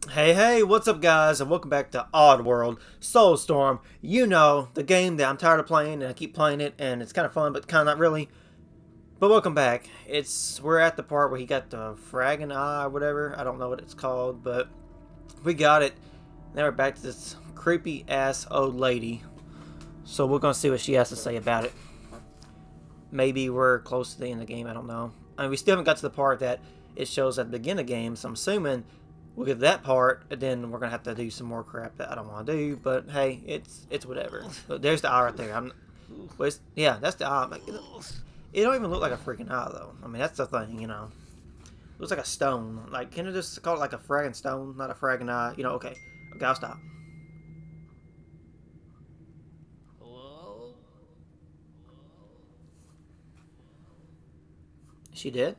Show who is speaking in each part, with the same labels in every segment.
Speaker 1: Hey, what's up, guys, and welcome back to Oddworld Soulstorm. You know, the game that I'm tired of playing, and I keep playing it, and it's kind of fun, but kind of not really. But welcome back. We're at the part where he got the fragging eye or whatever. I don't know what it's called, but we got it. Now we're back to this creepy ass old lady. So we're gonna see what she has to say about it. Maybe we're close to the end of the game. I don't know. I mean, we still haven't got to the part that it shows at the beginning of the game, so I'm assuming we'll get that part, and then we're gonna have to do some more crap that I don't want to do. But hey, it's whatever. But there's the eye right there. Yeah, that's the eye. Like, it don't even look like a freaking eye though. I mean, that's the thing, you know. It looks like a stone. Like, can it just call it like a fragging stone, not a fragging eye? You know? Okay, okay, I'll stop.
Speaker 2: Hello?
Speaker 1: Is she dead?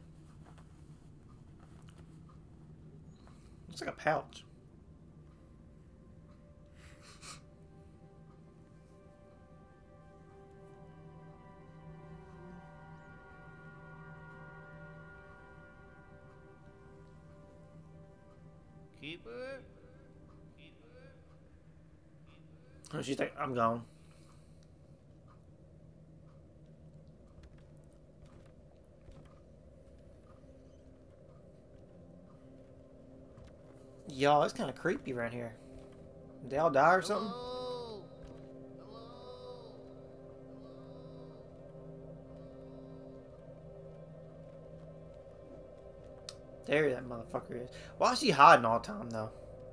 Speaker 1: Looks like a pouch.
Speaker 2: Keeper?
Speaker 1: Oh, she's like, I'm gone. Y'all, it's kind of creepy right here. Did they all die or something?
Speaker 2: Hello? Hello?
Speaker 1: There that motherfucker is. Why is she hiding all the time, though?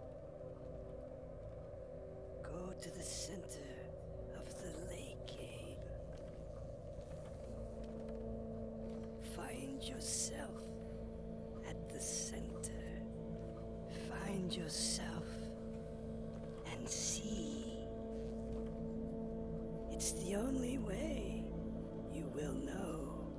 Speaker 3: Go to the center of the lake cave. Find yourself at the center. Find yourself and see. It's the only way you will know.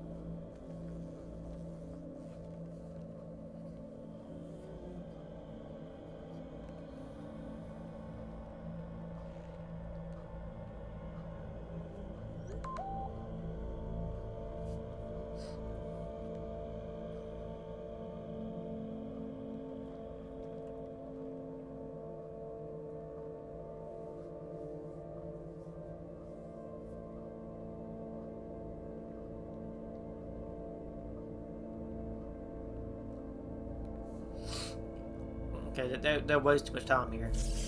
Speaker 1: Okay, that wastes too much time here.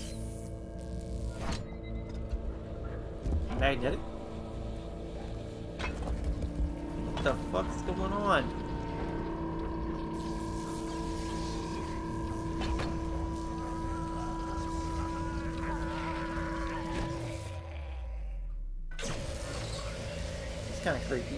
Speaker 1: Magnetic? What the fuck is going on? It's kind of creepy.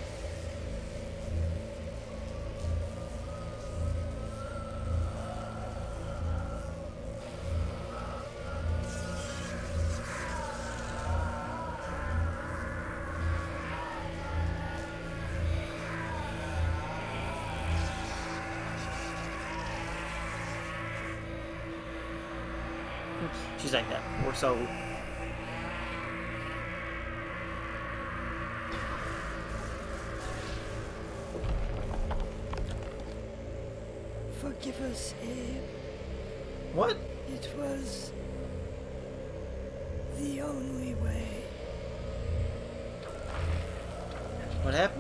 Speaker 1: She's like that poor soul.
Speaker 3: Forgive us, Abe.
Speaker 1: What?
Speaker 3: It was the only way.
Speaker 1: What happened?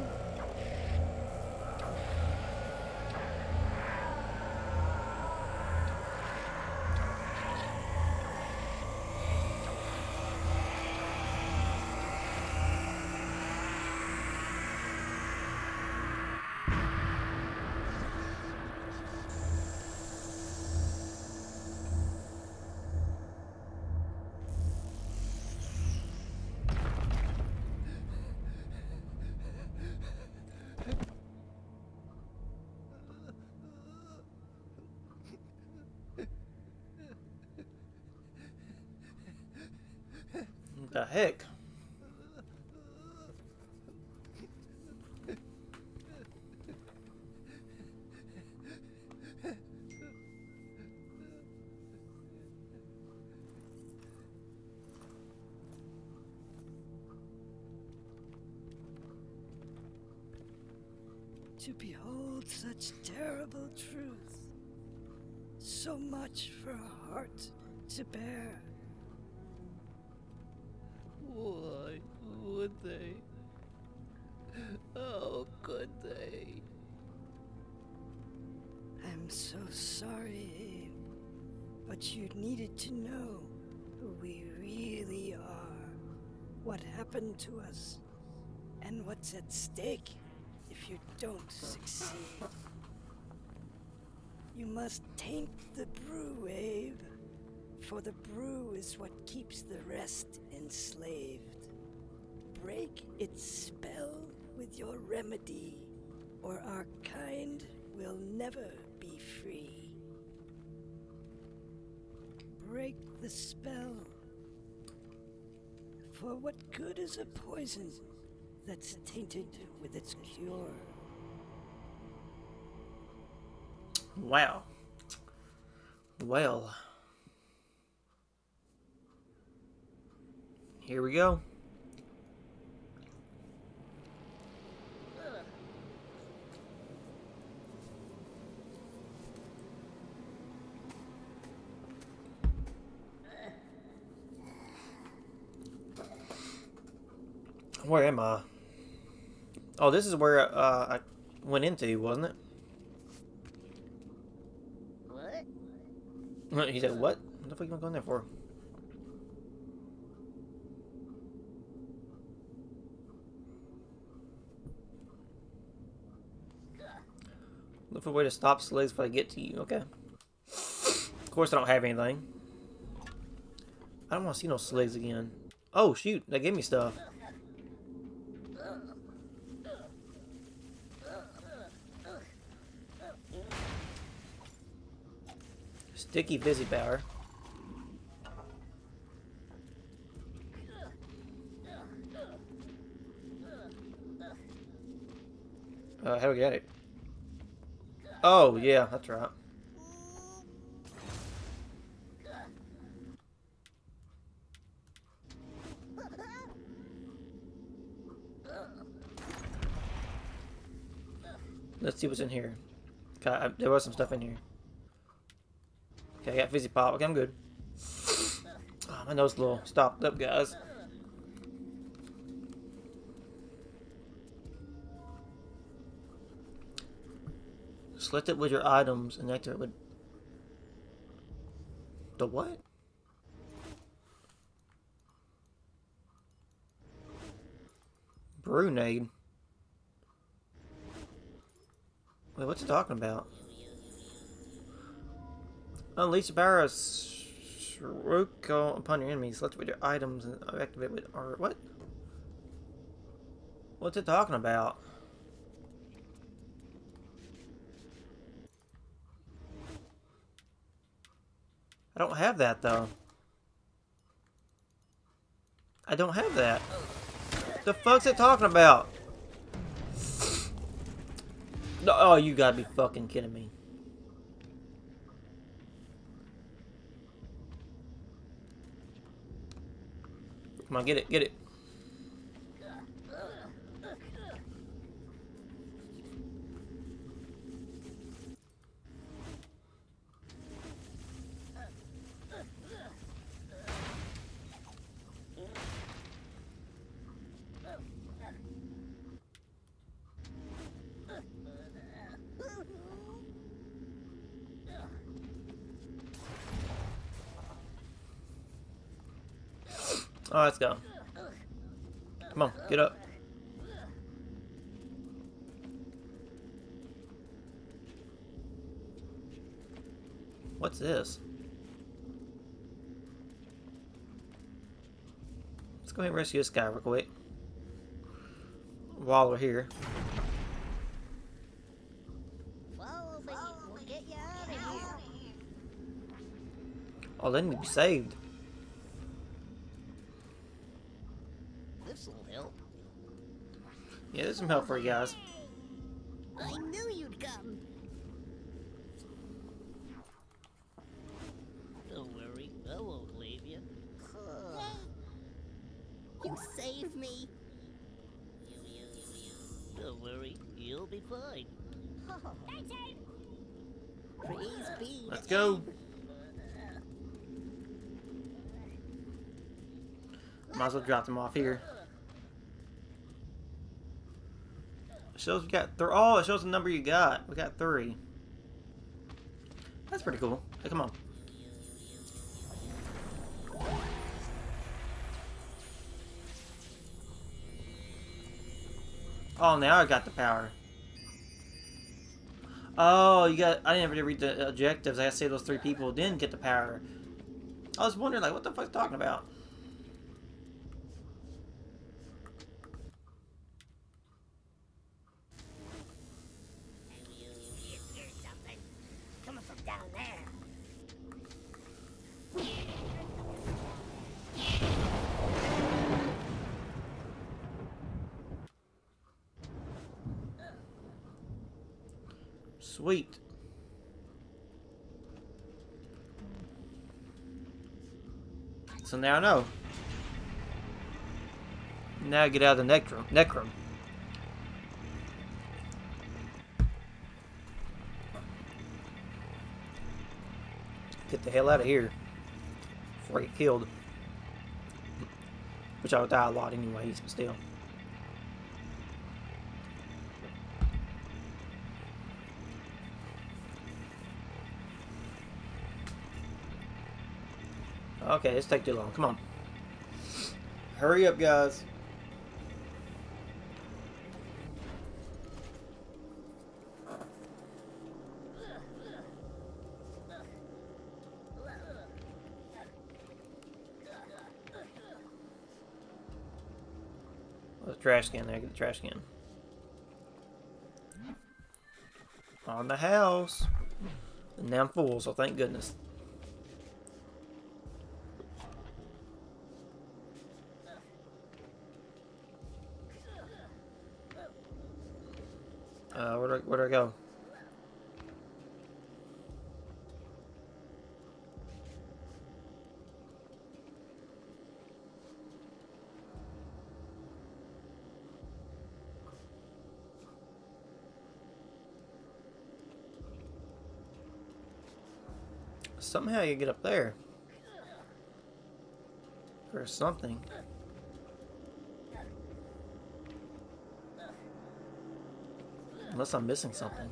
Speaker 1: What the heck?
Speaker 3: To behold such terrible truth, so much for a heart to bear.
Speaker 2: Why would they? How could they?
Speaker 3: I'm so sorry, Abe. But you needed to know who we really are, what happened to us, and what's at stake if you don't succeed. You must taint the brew, Abe, for the brew is what keeps the rest enslaved. Break its spell with your remedy, or our kind will never be free. Break the spell. For what good is a poison that's tainted with its cure?
Speaker 1: Wow. Well. Here we go. Where am I? Oh, this is where I went into, wasn't it?
Speaker 2: What?
Speaker 1: He said, what? What the fuck you going there for? Look for a way to stop slaves before I get to you. Okay. Of course I don't have anything. I don't want to see no slaves again. Oh, shoot. They gave me stuff. Sticky Busy Power. How do we get it? Oh, yeah, that's right. Let's see what's in here. Okay, there was some stuff in here. Okay, I got Fizzy Pop. Okay, I'm good. Oh, my nose is a little stopped up, guys. Select it with your items and activate with... The what? Brunade. Wait, what's it talking about? Unleash the power of Shuroko upon your enemies. Select with your items and activate with... Or what? What's it talking about? I don't have that, though. I don't have that. The fuck's it talking about? No, oh, you gotta be fucking kidding me. Come on, get it, get it. Oh, let's go. Come on, get up. What's this? Let's go ahead and rescue this guy real quick. While we're here.
Speaker 2: Follow me. We'll get you out of here.
Speaker 1: Oh, let me be saved.
Speaker 2: This'll help.
Speaker 1: Yeah, there's some help for you guys.
Speaker 2: I knew you'd come. Don't worry, I won't leave you. You saved me. Don't worry, you'll be fine. Praise be.
Speaker 1: Let's go. Might as well drop them off here. It shows we got it shows the number you got. We got 3. That's pretty cool. Hey, come on. Oh, now I got the power. Oh, I didn't really read the objectives. I gotta say those 3 people didn't get the power. I was wondering, like, what the fuck's talking about?
Speaker 2: Coming from down there.
Speaker 1: Sweet. So now I know. Now I get out of the neck room. Get the hell out of here before I get killed. Which I would die a lot anyways, but still. Okay, this take too long. Come on. Hurry up, guys. Oh, the trash can there. Get the trash can. On the house. And now I'm full, so thank goodness. Where do I go? Somehow you get up there. Or something. Unless I'm missing something.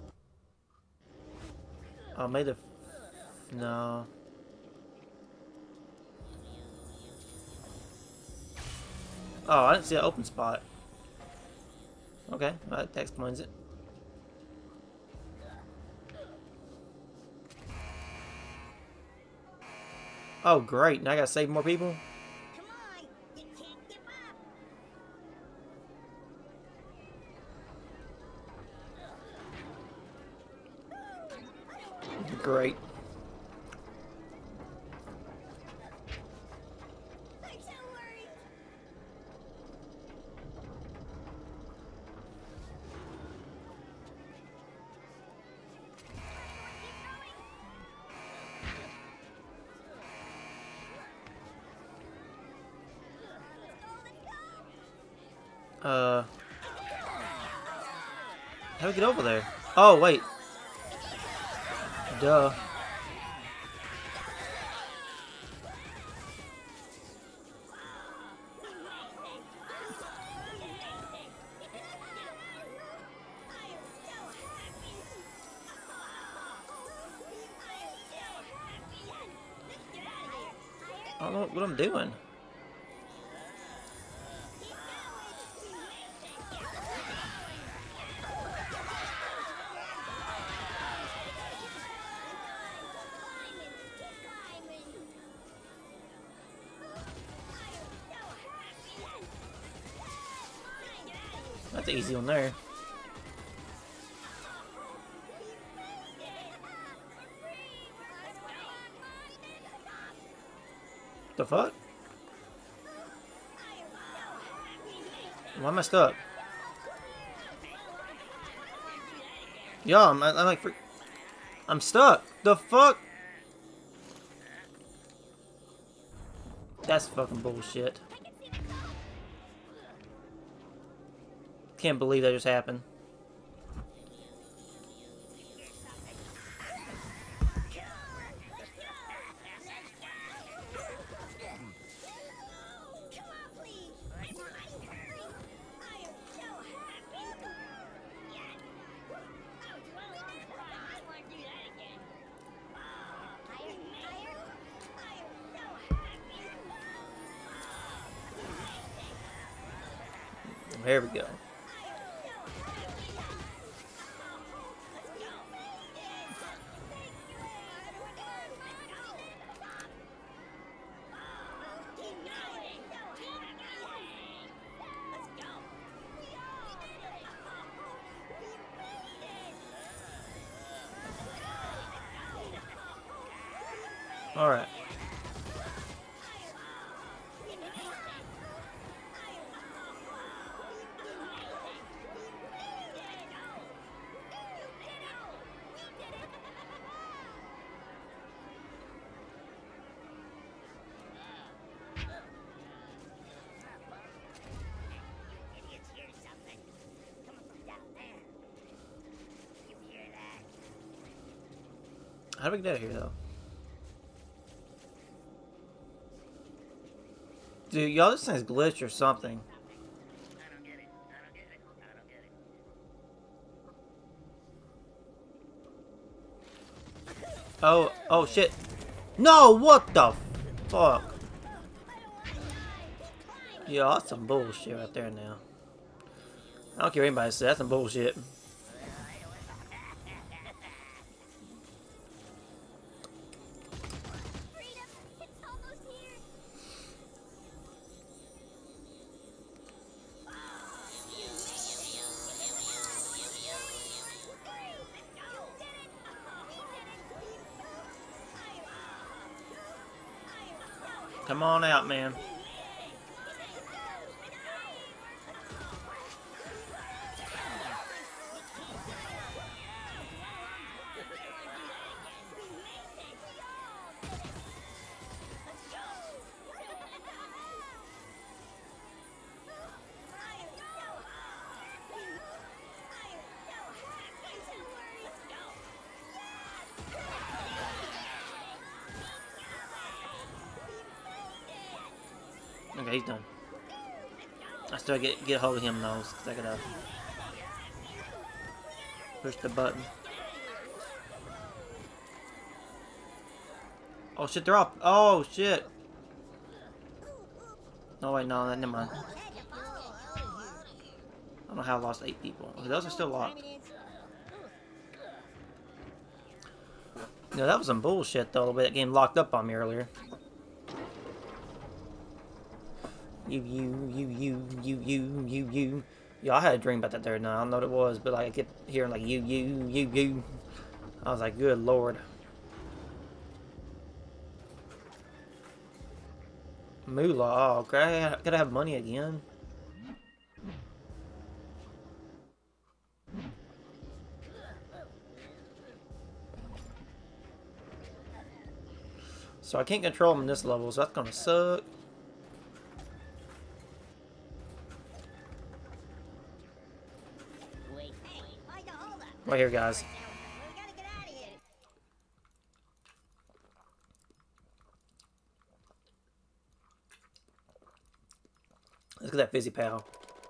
Speaker 1: Oh, maybe no. Oh, I didn't see an open spot. Okay, that explains it. Oh, great. Now I gotta save more people?
Speaker 2: Come on, you can't give up.
Speaker 1: Great.
Speaker 2: I'm so worried.
Speaker 1: How do we get over there? Oh, wait. Duh. I don't know what I'm doing. That's an easy one there. The fuck? Why am I stuck? Yo, I'm like I'm stuck. The fuck? That's fucking bullshit. Can't believe that just happened. Here we go. All right. How do we get out of here, though? Dude, y'all, this thing's glitched or something. Oh shit. No, what the fuck? Yeah, that's some bullshit right there now. I don't care what anybody says, that's some bullshit. Come on out, man. Okay, he's done. I still get a hold of him though, because I gotta push the button. Oh shit, they're up! Oh shit! No wait, no, never mind. I don't know how I lost 8 people. Okay, those are still locked. No, that was some bullshit though, the way that game locked up on me earlier. You. Yeah, I had a dream about that there now. I don't know what it was, but like, I kept hearing like you. I was like, good lord. Moolah. Oh, gotta have money again. So I can't control them in this level, so that's gonna suck. Right here, guys. Let's get that fizzy pal.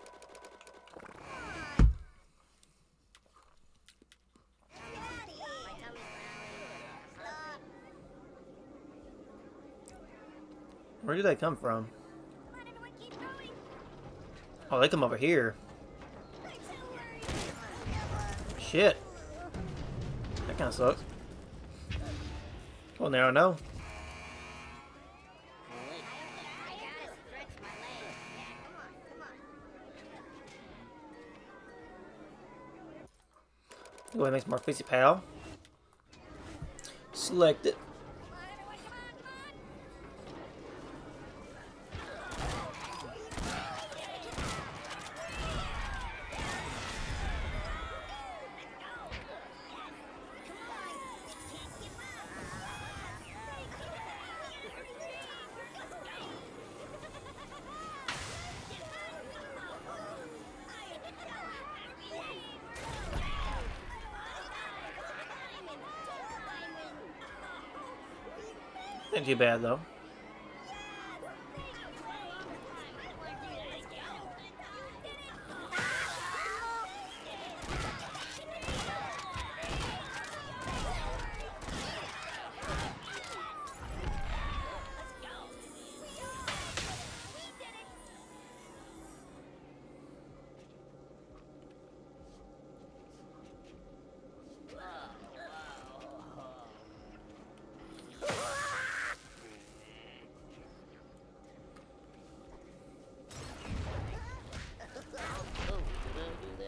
Speaker 1: Where do they come from? Oh, they come over here. Shit. That kind of sucks. Well, now I know. Go ahead and make some more fizzy pal. Select it. Ain't too bad though.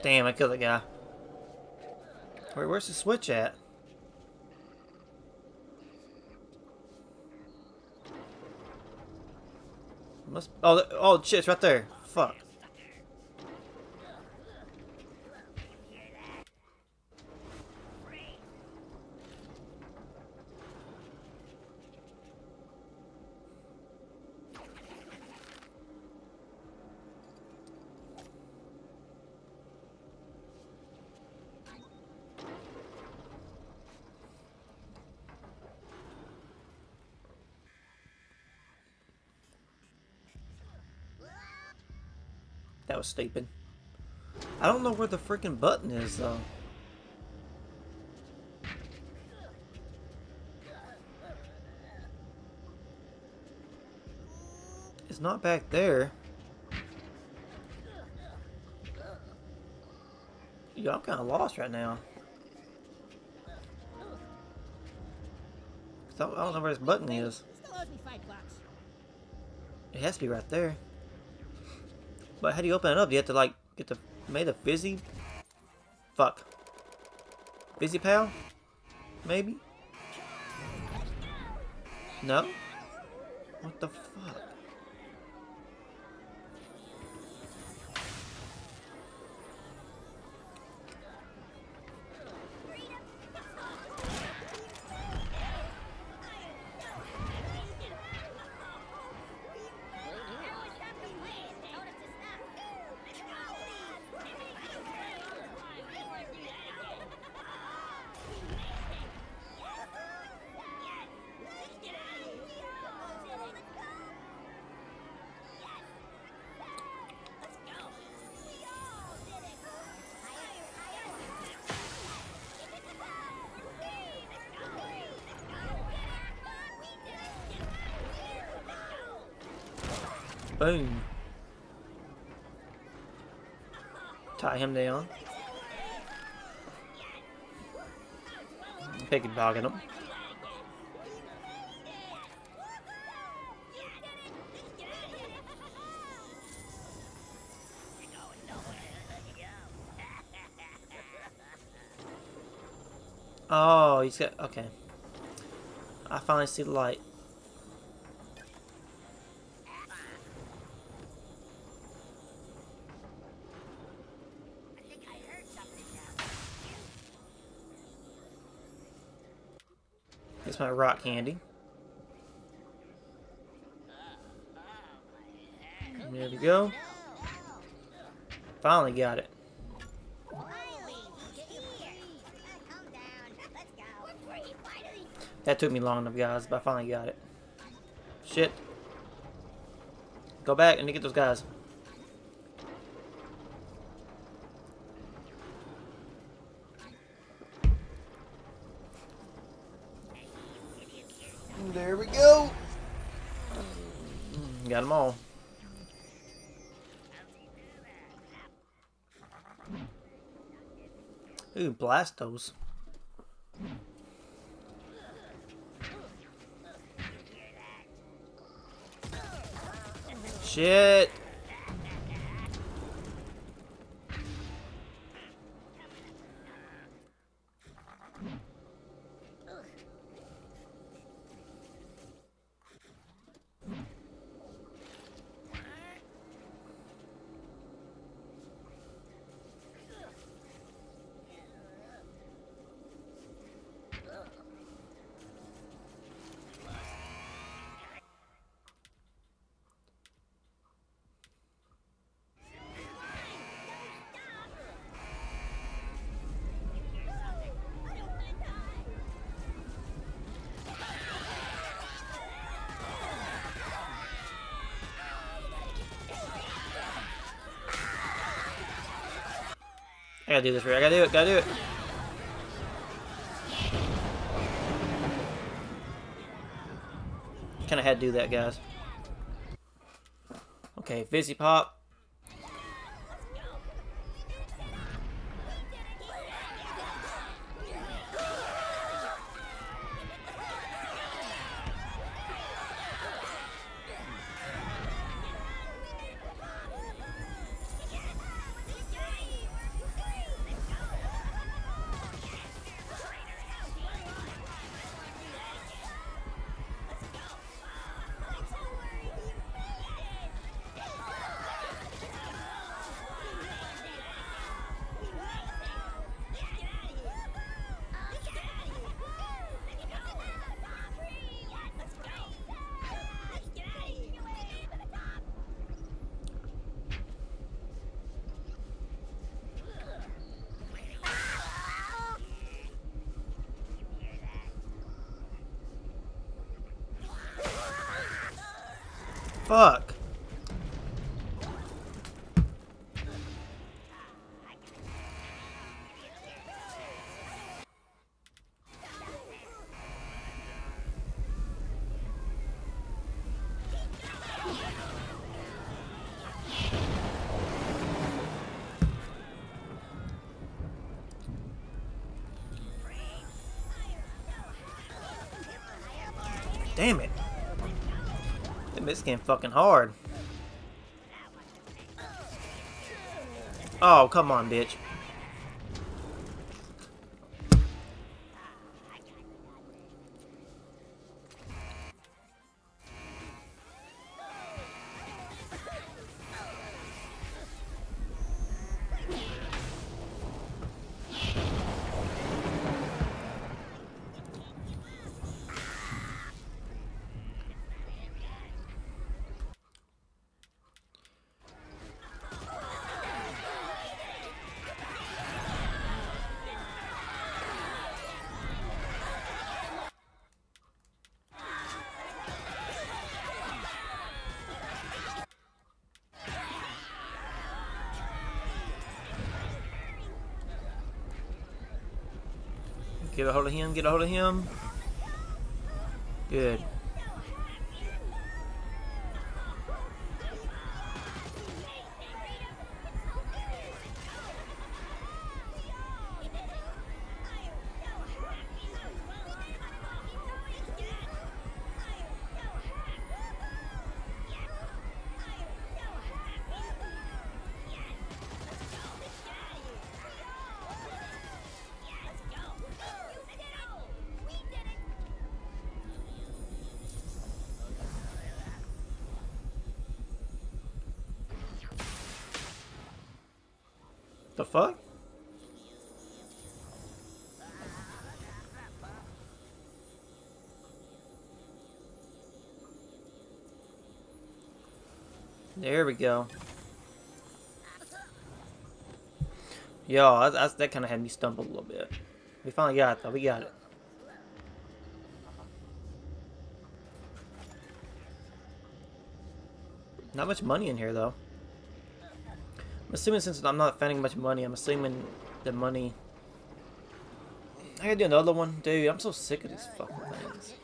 Speaker 1: Damn, I killed that guy. Where's the switch at? Oh shit, it's right there. Fuck. That was stupid. I don't know where the freaking button is though. It's not back there. Yo, I'm kind of lost right now. I don't know where this button is.
Speaker 2: Still owes me $5.
Speaker 1: It has to be right there. But how do you open it up? Do you have to like get the made a fizzy? Fuck. Fizzy pal? Maybe? No? What the fuck? Boom. Tie him down. Piggybacking him. Oh, he's got... Okay. I finally see the light. It's my rock candy. There we go. Finally got it. That took me long enough, guys, but I finally got it. Shit. Go back and get those guys. There we go. Got them all. Ooh, Blastos. Shit. I gotta do this, Ray. I gotta do it. Gotta do it. Kind of had to do that, guys. Okay, Fizzy Pop. Fuck. Damn it. This game fucking hard. Oh, come on, bitch. Get a hold of him, get a hold of him. Good. The fuck? There we go. Yo, that kind of had me stumble a little bit. We finally got it, though. We got it. Not much money in here, though. I'm assuming since I'm not finding much money, I'm assuming the money... I gotta do another one. Dude, I'm so sick of these fucking things.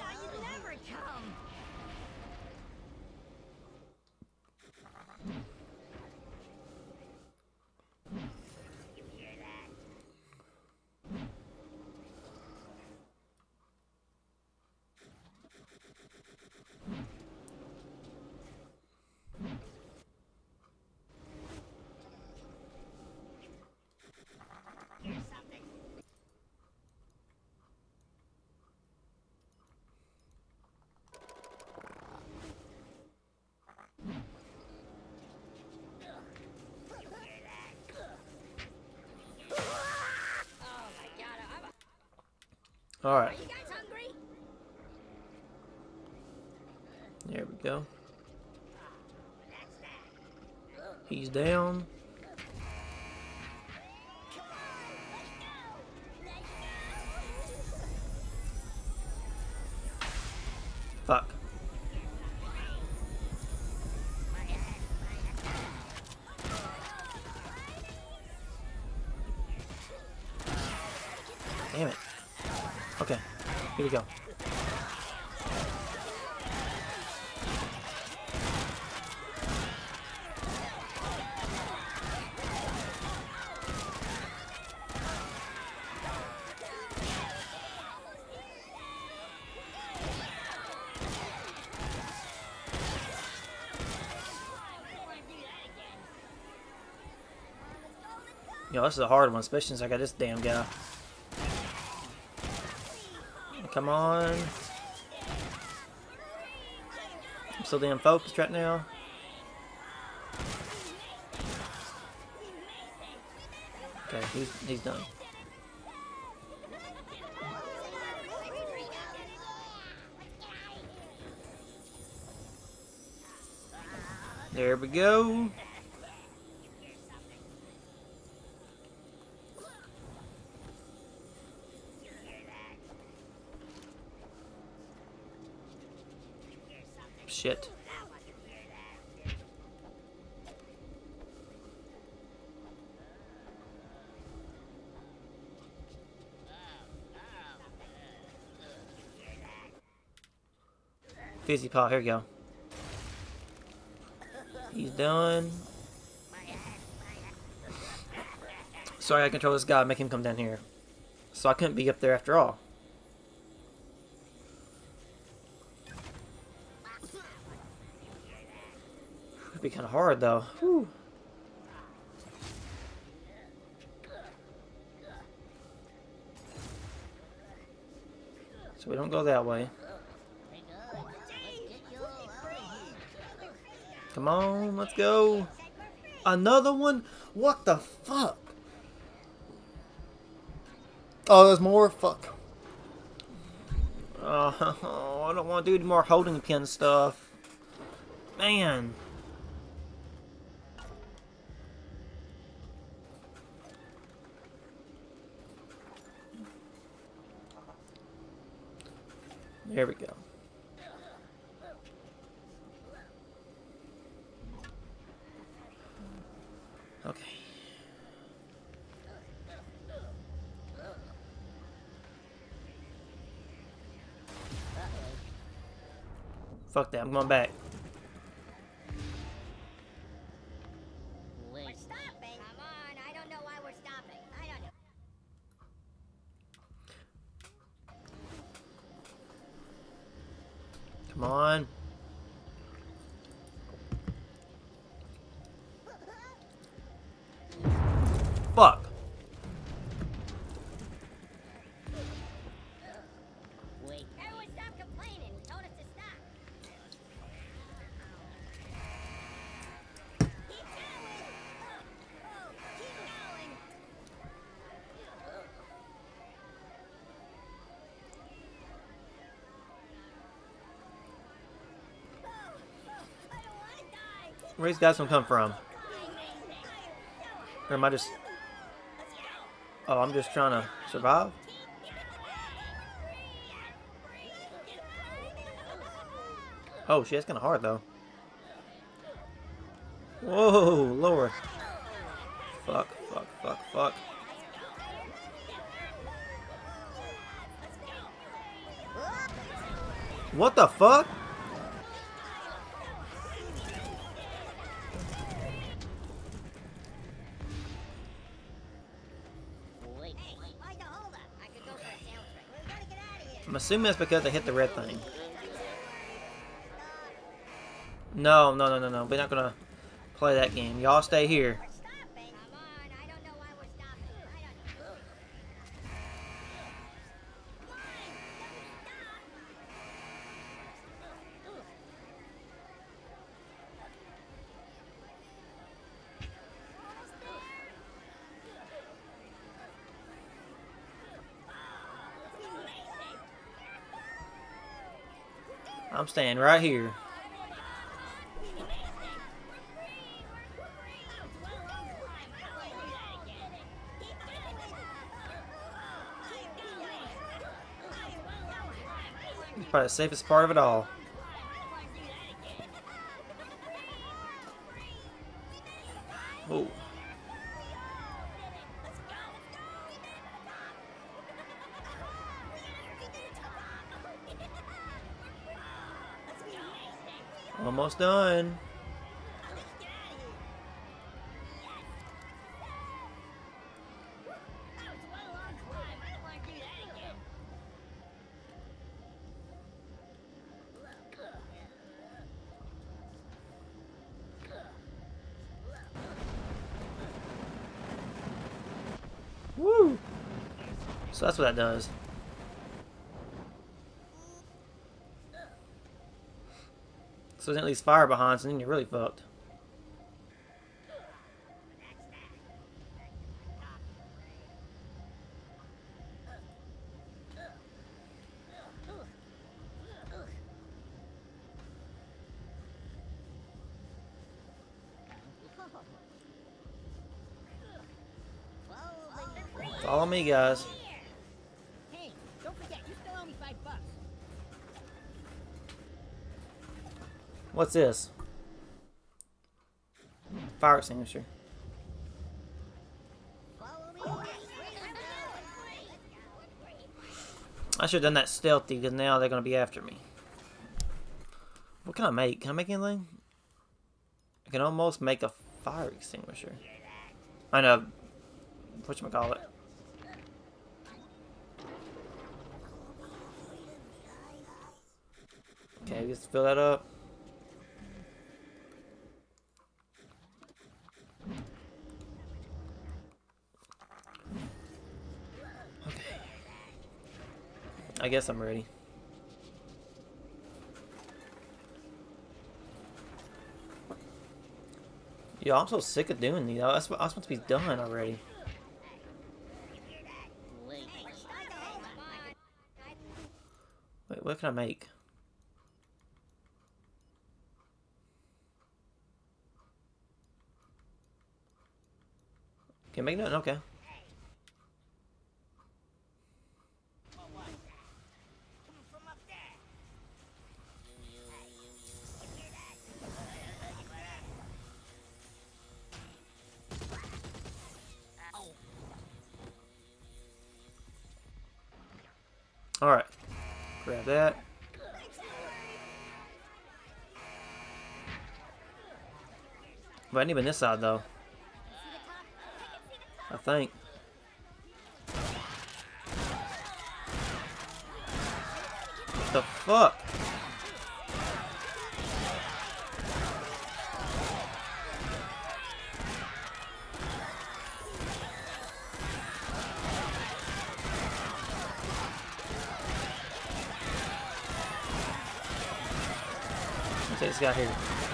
Speaker 1: Alright. There we go. He's down. Fuck. Damn it. Okay, here we go. Yo, this is a hard one, especially since I got this damn guy. Come on. I'm so damn focused right now. Okay, he's done. There we go. Shit. Fizzy Paw, here you go. He's done. So I gotta control this guy, make him come down here. So I couldn't be up there after all. It'd be kind of hard though. Whew. So we don't go that way. Come on, let's go. Another one? What the fuck? Oh, there's more? Fuck. Oh, I don't want to do any more holding pin stuff. Man. There we go. Okay. Fuck that, I'm going back.
Speaker 2: We're stopping. Come on, I don't know why we're stopping. I don't know.
Speaker 1: Come on. Fuck.
Speaker 2: Wait. Everyone stop complaining. We told us to stop. Keep going. Oh, keep going. I don't want to die.
Speaker 1: Where these guys gonna come from? Or am I just... Oh, I'm just trying to survive? Oh shit, it's kinda hard though. Whoa, Lord. Fuck, fuck, fuck, fuck. What the fuck?
Speaker 2: Wait. Hey, why'd you hold up? I could go for a sandwich break. We gotta get out of here.
Speaker 1: I'm assuming that's because I hit the red thing. No, no, no, no, no. We're not gonna play that game. Y'all stay here.
Speaker 2: We're stopping. Come on, I don't know why we're stopping. I don't know.
Speaker 1: I'm staying right here. Probably the safest part of it all. Oh. Almost done. Woo! So that's what that does. So there's at least fire behind, so then you're really fucked. Follow me, guys.
Speaker 2: Hey, don't forget, you still owe me $5.
Speaker 1: What's this? Fire extinguisher. I should have done that stealthy, because now they're going to be after me. What can I make? Can I make anything? I can almost make a fire extinguisher. I know. Whatchamacallit. Okay, let's fill that up. Okay. I guess I'm ready. Yo, I'm so sick of doing these. I was supposed to be done already. Wait, what can I make? Can I make nothing? Okay. Alright. Grab that. But I need on this side though. I think. What the fuck? Let's take this guy here.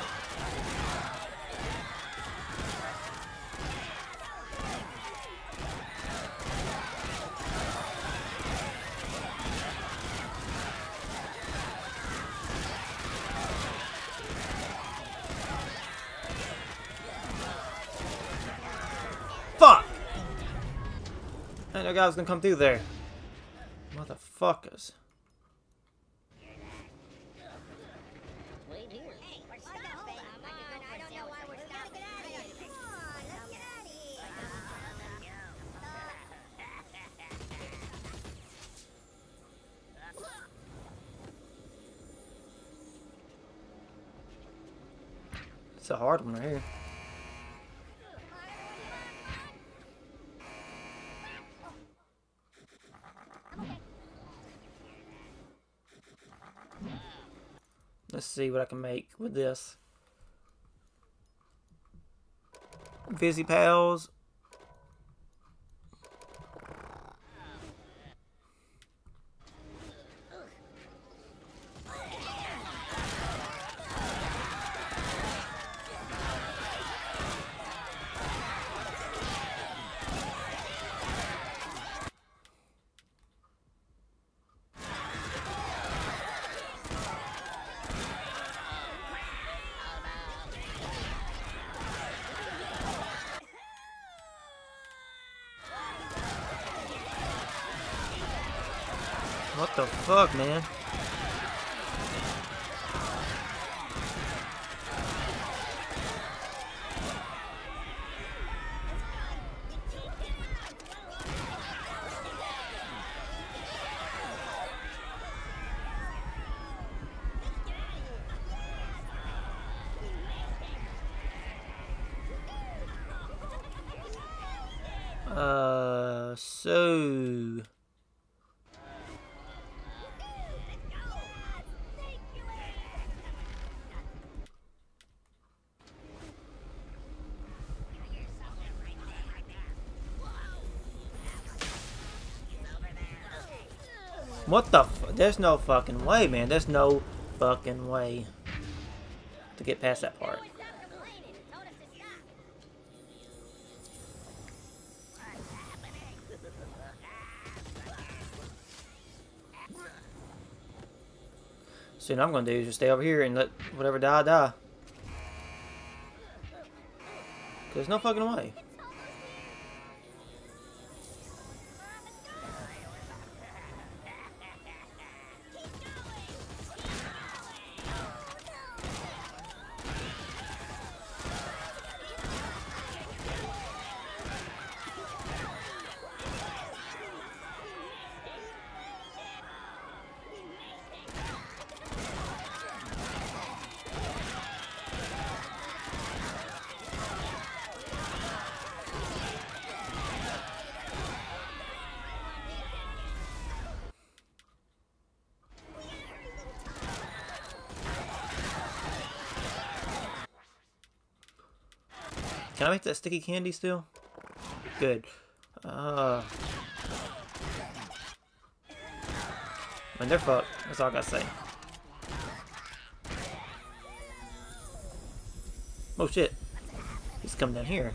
Speaker 1: Fuck! I know guy was gonna come through there. Motherfuckers.
Speaker 2: Wait here. Hey, we're stuck, babe. Come on, I don't know why we're stuck. Get out of here. Come on, let's get out of here.
Speaker 1: It's a hard one right here. Let's see what I can make with this. Fizzy Pals. What the fuck, man? So... What the f- There's no fucking way, man. There's no fucking way to get past that part. So what I'm gonna do is just stay over here and let whatever die, die. There's no fucking way. Can I make that sticky candy still? Good. Man, they're fucked. That's all I gotta say. Oh shit. He's coming down here.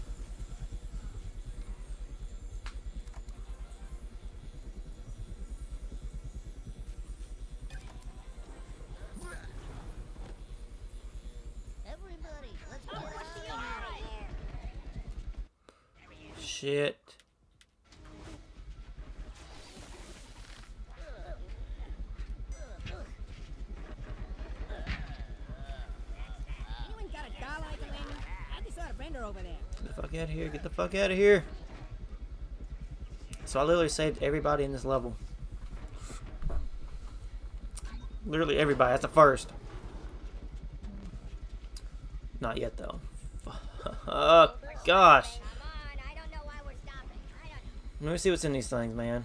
Speaker 2: Everybody, let's get out of here.
Speaker 1: Shit.
Speaker 4: Anyone got a dollar I can lend me? I just saw a vendor over there.
Speaker 1: Get the fuck out of here. Get the fuck out of here. So I literally saved everybody in this level. Literally everybody. That's the first. Not yet though. Oh gosh.
Speaker 2: Come on, I don't know why we're stopping. I don't know.
Speaker 1: Let me see what's in these things, man.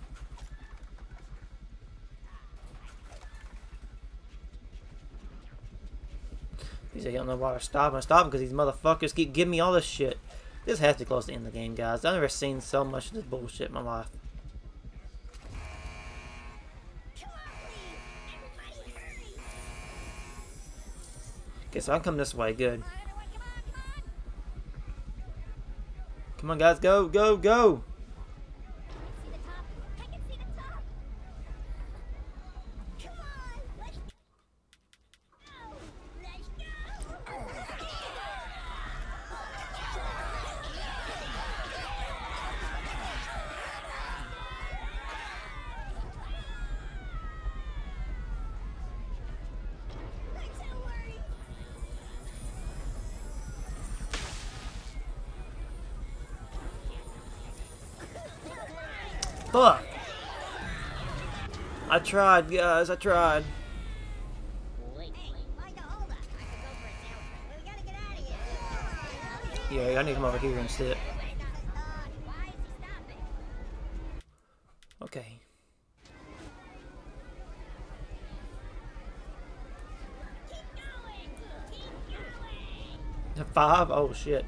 Speaker 1: He said he don't know why we're stopping. I'm stopping because these motherfuckers keep giving me all this shit. This has to be close to the end of the game, guys. I've never seen so much of this bullshit in my life.
Speaker 2: Come on, please. Everybody hurry.
Speaker 1: Okay, so I'm coming this way. Good.
Speaker 2: Come on, everyone, come on, come on.
Speaker 1: Come on, guys. Go, go, go.
Speaker 2: See the top? I can see the top. Come on, let's go. Let's go. I'm so worried.
Speaker 1: Fuck. I tried, guys. I tried.
Speaker 2: Wait, Micah, hold up. I could go for a sandwich. We gotta get out of here.
Speaker 1: Yeah, I need to come over here and sit.
Speaker 2: Why is he stopping?
Speaker 1: Okay.
Speaker 2: Keep going! Keep going!
Speaker 1: 5? Oh, shit.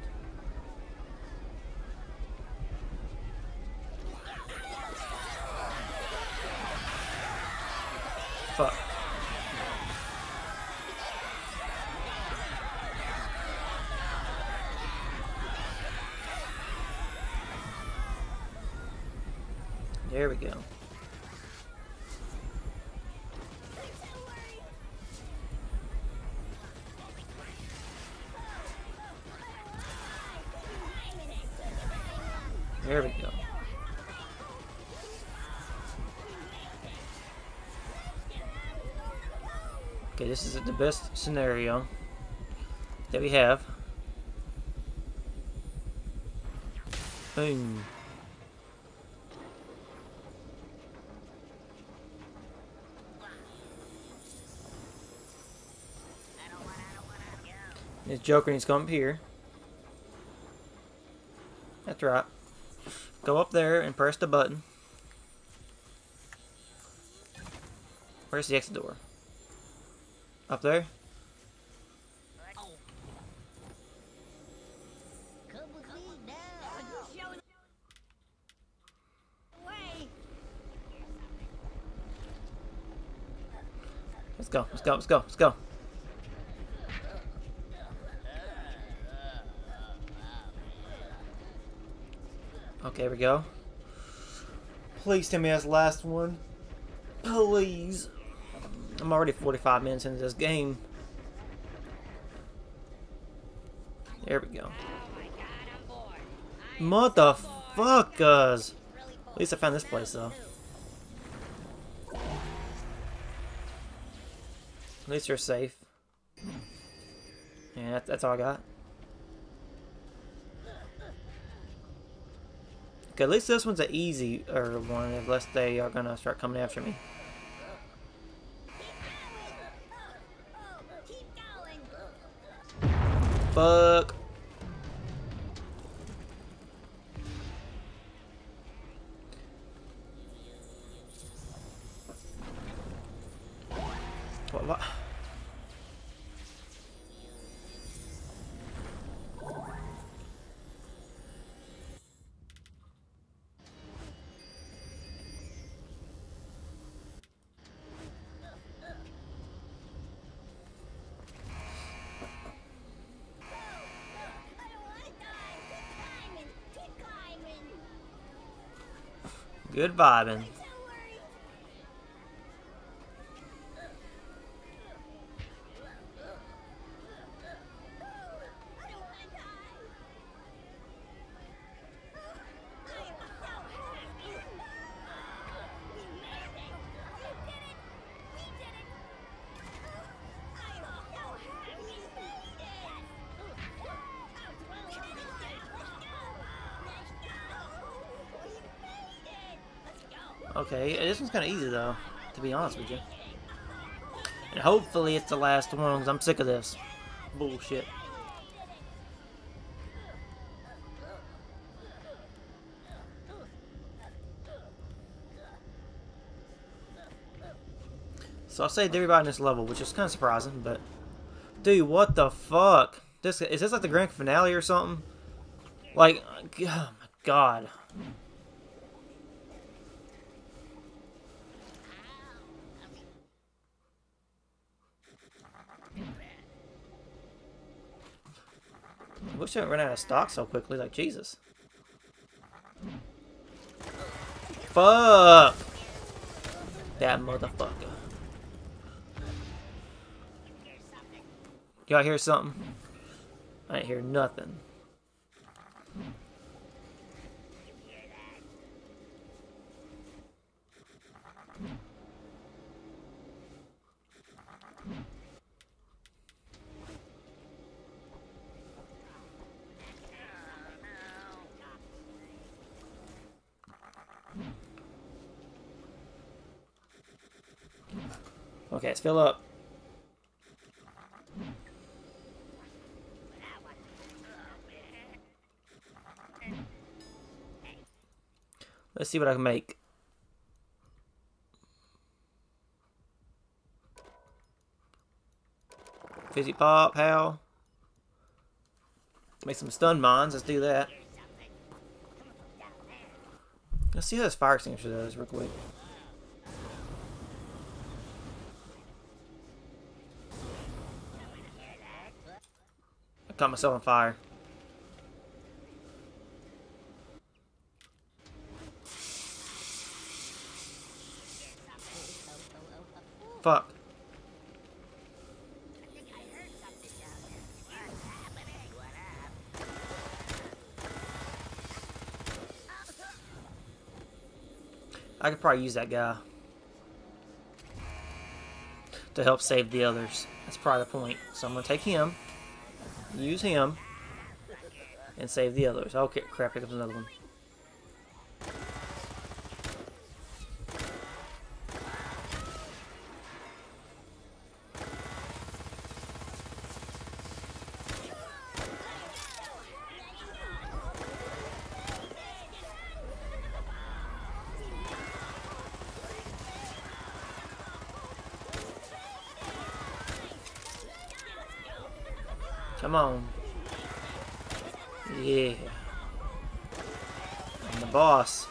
Speaker 1: Fuck. There we go. There we go. Okay, this is the best scenario that we have. Boom. This Joker needs to come up here. That's right. Go up there and press the button. Where's the exit door? Up there?
Speaker 2: Come with me now. Way.
Speaker 1: Let's go, let's go, let's go, let's go. Okay, here we go. Please tell me that's the last one. Please. I'm already 45 minutes into this game. There we go. Motherfuckers! At least I found this place though. At least you're safe. Yeah, that's all I got. Okay, at least this one's an easy one, unless they are gonna start coming after me.
Speaker 2: Keep going.
Speaker 1: Fuck. What? Good vibing. Okay, this one's kind of easy though, to be honest with you. And hopefully it's the last one, because I'm sick of this bullshit. So I saved everybody in this level, which is kind of surprising, but... Dude, what the fuck? Is this like the grand finale or something? Like, oh my god. I wish I didn't run out of stock so quickly, like Jesus. Fuck! That motherfucker. Y'all hear something? I ain't hear nothing. Okay, let's fill up. Let's see what I can make. Fizzy Pop, how? Make some stun mines, let's do that. Let's see how this fire extinguisher does real quick. I caught myself on fire. Fuck. I could probably use that guy to help save the others. That's probably the point. So I'm gonna take him, use him, and save the others. Okay, crap, here comes another one. Come on. Yeah. I'm the boss.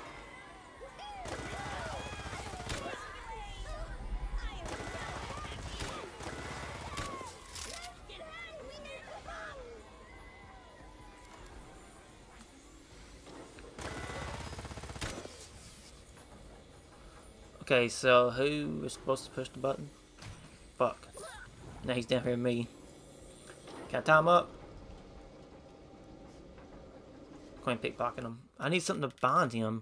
Speaker 1: Okay, so who is supposed to push the button? Fuck. Now he's down here with me. Can I tie him up? Go ahead and pickpocket him. I need something to bind him.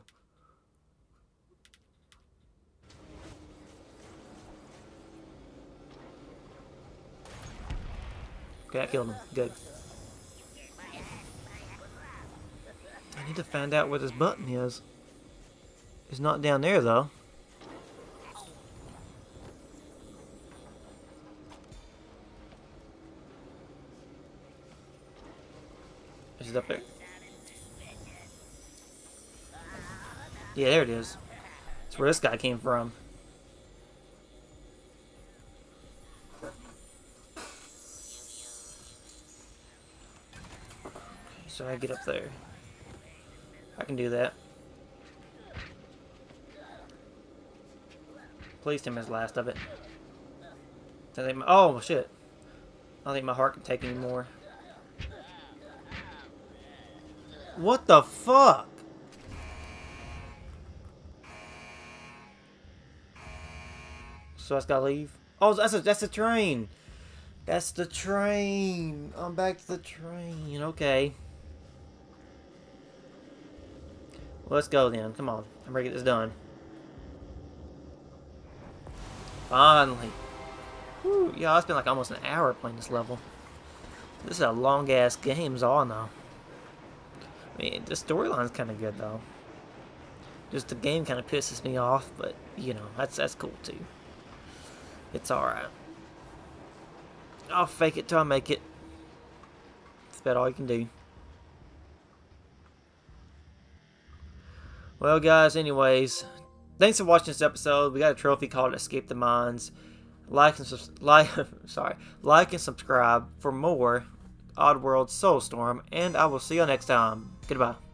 Speaker 1: Okay, I killed him. Good. I need to find out where this button is. It's not down there, though. Is it up there? Yeah, there it is. That's where this guy came from. So I get up there. I can do that. Please tell me it's the last of it. Oh shit! I don't think my heart can take any more. What the fuck? So I just gotta leave. Oh, that's a train. That's the train. I'm back to the train. Okay. Well, let's go then. Come on. I'm ready to get this done. Finally. Whew. Yeah, I spent like almost an hour playing this level. This is a long-ass game, is all I know. I mean, the storyline's kind of good, though. Just the game kind of pisses me off, but, you know, that's cool, too. It's alright. I'll fake it till I make it. That's about all you can do. Well, guys, anyways, thanks for watching this episode. We got a trophy called Escape the Mines. Like and subscribe for more Oddworld Soulstorm, and I will see you next time. Goodbye.